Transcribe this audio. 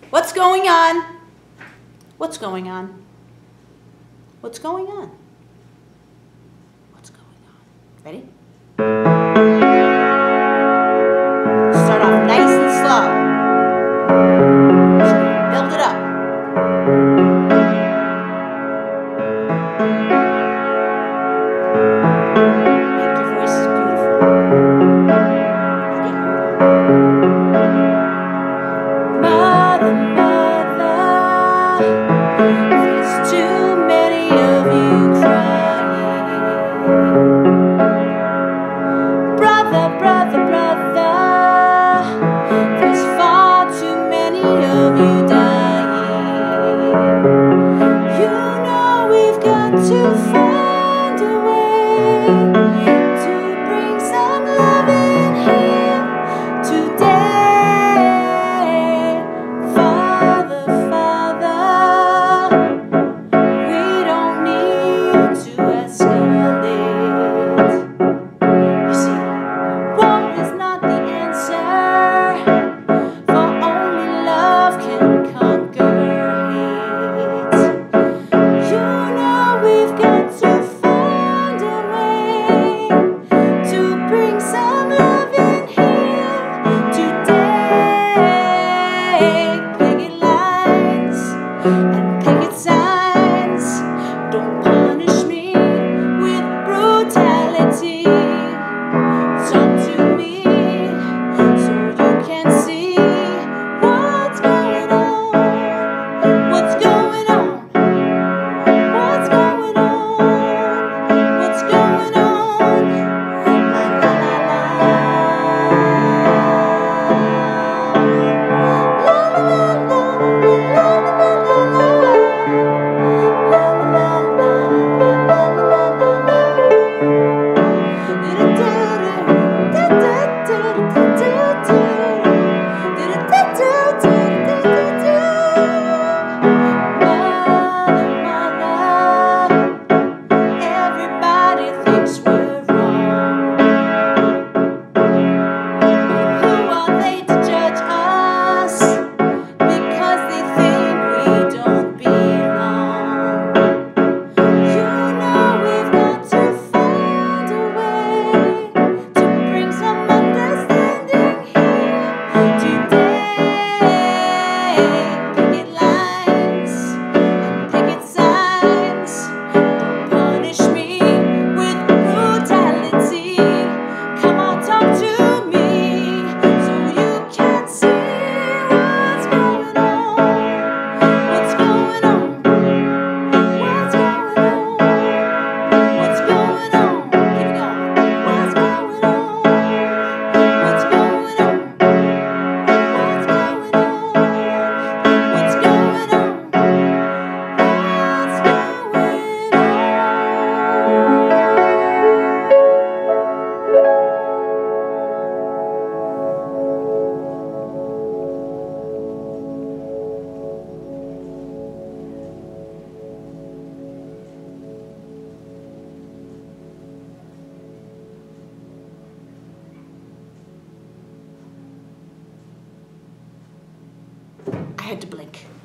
What's going on? What's going on? What's going on? What's going on? Ready? Start off nice and slow. Build it up. Make your voices beautiful. Ready? Mother, mother, there's too many of you crying. Brother, brother, brother, there's far too many of you dying. You know we've got to find a way to bring some love in here today. Father, Father, we don't need to escalate. You see, war is not the answer, for only love can conquer hate. You know we've got to find a way to bring some love in here today. Picket lines and picket signs, don't punish me with brutality. Talk to me so you can see what's going on. What's going on? What's going on? What's going on? La la la la. La la la la. La la la everybody thinks we're wrong. Who are they to judge us? Because they think we don't belong. You know we've got to find a way to bring some understanding here today. Picket lines and picket signs, don't punish me with brutality. Come on, talk to me so you can see what's going on. What's going on? What's going on? What's going on? Keep it going. What's going on? What's going on? What's going on? What's going on? What's I had to blink.